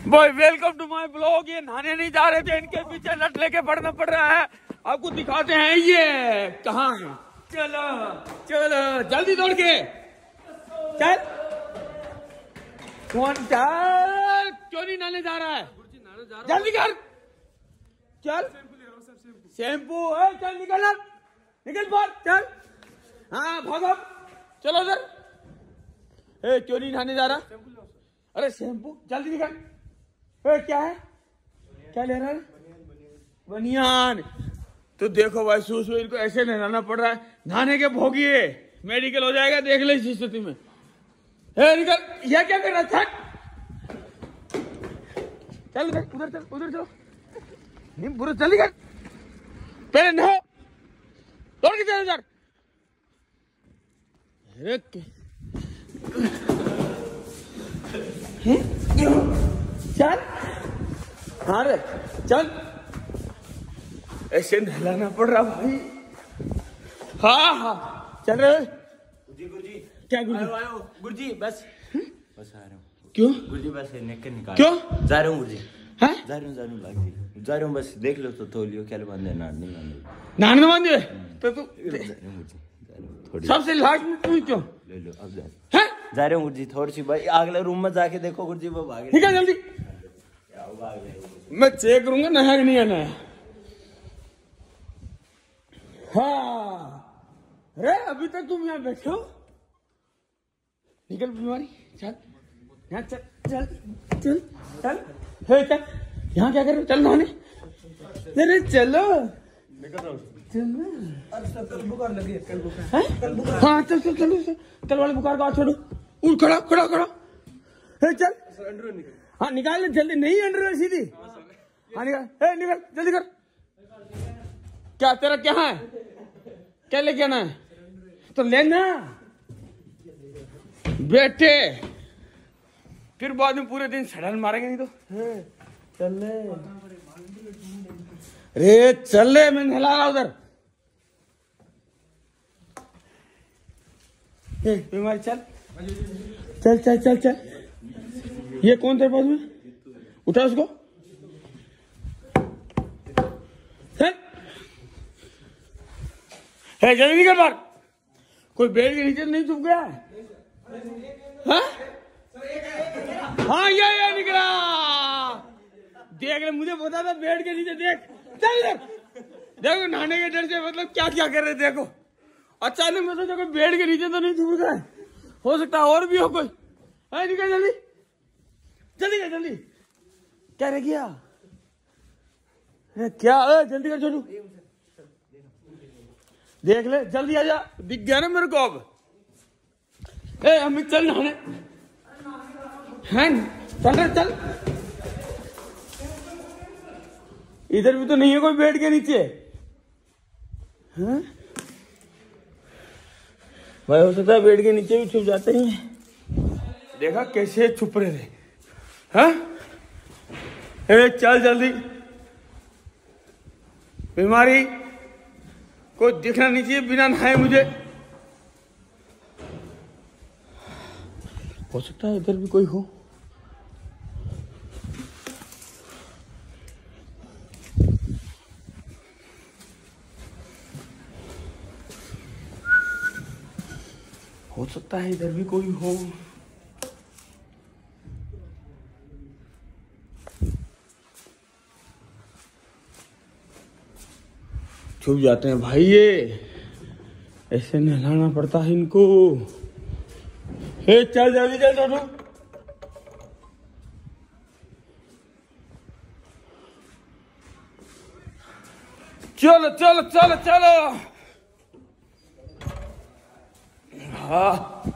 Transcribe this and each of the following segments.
Boy welcome to my blog. ये नहाने नहीं जा रहे थे, इनके पीछे नट लेके पढ़ना पड़ रहा है। आपको दिखाते हैं ये कहाँ है। चलो चलो जल्दी दौड़ के चल। कौन चल, क्यों नहीं नहाने जा रहा है? जल्दी कर चल। शैम्पू है, चल निकल निकल बाहर चल। हाँ भागो चलो उधर। क्यों नहीं नहाने जा रहा? अरे शैम्पू जल्दी निकल। क्या है, क्या ले रहा है? बनियान। तो देखो भाई सूस में इनको ऐसे नहलाना पड़ रहा है। नहाने के भोगिए मेडिकल हो जाएगा, देख ले इस स्थिति में। निकल, यह क्या कर रहा है? चल उधर चल, उधर चलो। नहीं बुरा जल्दी कर, पहले नहो, दौड़ के चल उधर। चल हाँ रे चल, ऐसे नहलाना पड़ रहा भाई। हाँ हाँ चल रहे। गुरुजी क्या गुरुजी? गुरुजी बस बस आ रहा हूँ। क्यों गुरुजी बस नेक निकाल। क्यों जा रहा हूँ गुरुजी? हैं? जा रहा हूँ बस देख लो तो तोलियो क्या बांधे नहीं बांधे। नहाने बांधे तो तू थोड़ी सबसे लास्ट में तू क्यों ले लो अब जा रहा हूँ गुरुजी। थोड़ी सी भाई अगले रूम में जाके देखो गुरुजी वो भागे। ठीक है जल्दी, मैं चेक करूंगा नया कि नहीं है नया। हाँ अरे अभी तक तुम यहाँ बैठे हो, निकल बीमारी। चल यहाँ चल चल चल चल। चल यहाँ क्या कर रहे हो? चल नहाने। अरे चलो चलो। कल बुखार लगी है, कल बुखार। हाँ चल चल चलो, कल वाले बुखार को छोड़ो। उठ खड़ा खड़ा खड़ा। चल हाँ निकाल जल्दी। नहीं अंडर सीधी। हाँ निकाल, निकाल जल्दी कर। क्या तेरा क्या है, क्या लेके आना है? तो लेना बेटे, फिर बाद में पूरे दिन सड़न मारेंगे नहीं तो। चल रे चल रे, मैं नहला रहा उधर। बीमारी चल चल चल चल चल। ये कौन तेरे पास में? उठा उसको चल। जल्दी निकल बाहर। कोई बेड के नीचे नहीं छुप गया? हाँ ये निकला। देख ले, मुझे पता था बेड के नीचे। देख चल इधर देखो, नहाने के डर से मतलब क्या क्या कर रहे देखो। अचानक में सोचा कोई बेड के नीचे तो नहीं छुप गया, हो सकता है और भी हो कोई। निकल जल्दी जल्दी कर जल्दी। क्या रह गया? क्या जल्दी कर छोटू, देख ले जल्दी आजा। दिख गया ना मेरे को अब। अमित चल नहाने। हैं चल रहे चल। इधर भी तो नहीं है कोई बेड के नीचे। हैं भाई, हो सकता है बेड के नीचे भी छुप जाते ही। देखा कैसे छुप रहे थे। हाँ चल जल्दी, बीमारी कोई दिखना नहीं चाहिए बिना नहाए मुझे। हो सकता है इधर भी कोई हो। हो सकता है इधर भी कोई हो। छुप जाते हैं भाई, ये ऐसे नहलाना पड़ता है इनको। चल जल्दी चल छोटू। चलो चलो चलो चलो। हाँ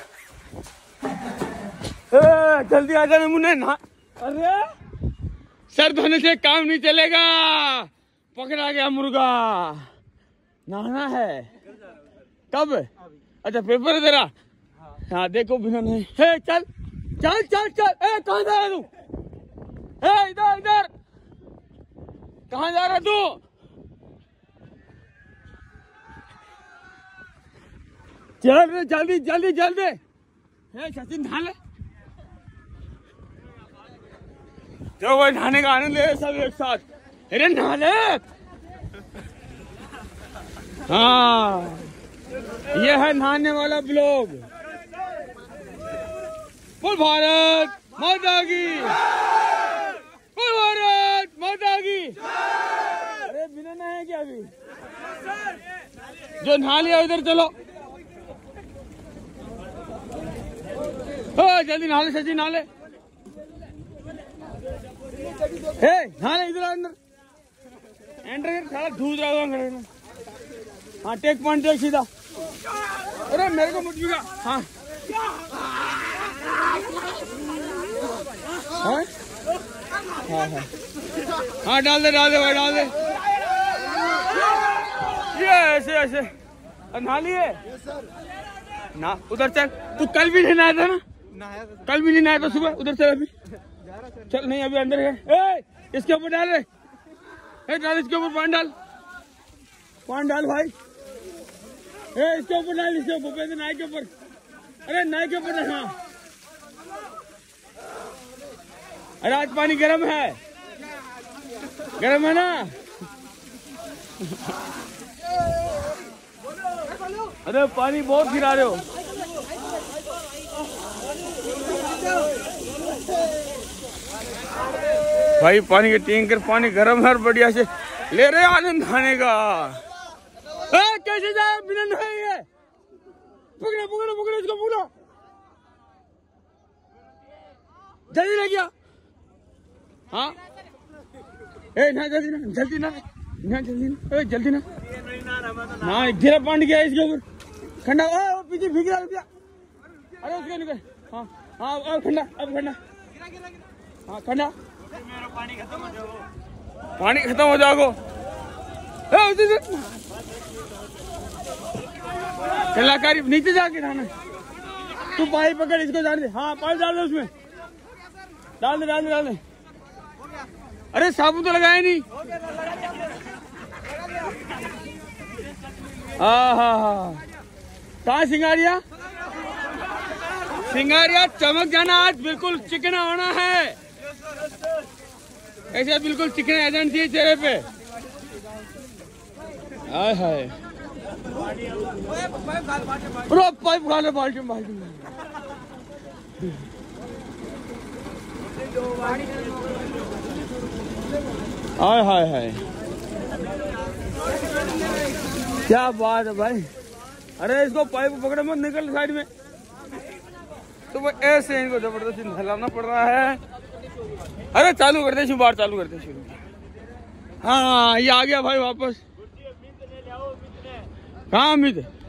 जल्दी आ जाना मुन्ने ना। अरे सर धोने से काम नहीं चलेगा, पकड़ा गया मुर्गा। नहाना है कब? अच्छा पेपर है तेरा? हाँ देखो बिना नहीं। चल चल चल चल। कहाँ जा रहा तू? इधर इधर, कहाँ जा रहा तू? चल रे जल्दी जल्दी जल्दी। सचिन नहा ले। जो वो नहाने का आनंद ले सब एक साथ। अरे नहा ले। हाँ ये है नहाने वाला ब्लॉग। बोल भारत माता की, बोल भारत माता की। अरे बिना नहाए क्या अभी? जो नहा लिया उधर चलो। जल्दी नहा ले सची, नहा ले। नहा ले इधर अंदर एंटर कर। सारा धूल रहा। हाँ टेक पॉइंट देख सीधा। अरे मेरे को मुझ भी। हाँ हाँ हाँ हाँ डाल दे भाई डाल दे। ये ऐसे ऐसे नहा लिए ना। उधर चल। तू कल भी नहीं नहाया था ना? कल भी नहीं नहाया था सुबह। उधर चल अभी। चल नहीं अभी अंदर है। इसके ऊपर डाल रहे। डाल इसके ऊपर पानी डाल। पानी डाल भाई। इसके ऊपर डाल। इसके ऊपर नाई के ऊपर। अरे नाई के ऊपर। हाँ अरे आज पानी गर्म है। गर्म है ना? अरे पानी बहुत गिरा रहे हो। भाई पानी के टैंकर पानी गर्म है बढ़िया से ले रहे आनंद खाने का। कैसे जाए बिना नहाए? पकड़ो पकड़ो पकड़ो इसको पकड़ो। जल्दी लग गया। हाँ ना जल्दी ना जल्दी ना जल्दी ना जल्दी ना। हाँ गिरा पानी गया इसके ऊपर। ठंडा पीछे भीग रहा रुपया। अरे उसको निकल। हाँ हाँ अब ठंडा अब ठंडा। हाँ ठंडा। पानी खत्म हो जाओ। कलाकारी नीचे जाके नहाना। तू पाइप पकड़ इसको डाल दे। हाँ पाइप डाल दे उसमें। डाल दे डाल दे डाल दे। अरे साबुन तो लगाया नहीं। हाँ कहाँ सिंगारिया? सिंगारिया चमक जाना आज बिल्कुल चिकना होना है। ऐसे बिल्कुल चिकना एजेंट थी चेहरे पे। हाय हाय पाइप खा ले बाल्टी बाल्टी। हाय हाय हाय क्या बात है भाई। अरे इसको पाइप पकड़े मत निकल साइड में। तो ऐसे इनको जबरदस्ती नहलाना पड़ रहा है। अरे चालू करते शुरू बार चालू करते शुरू। हाँ ये आ गया भाई वापस। कहाँ अमित?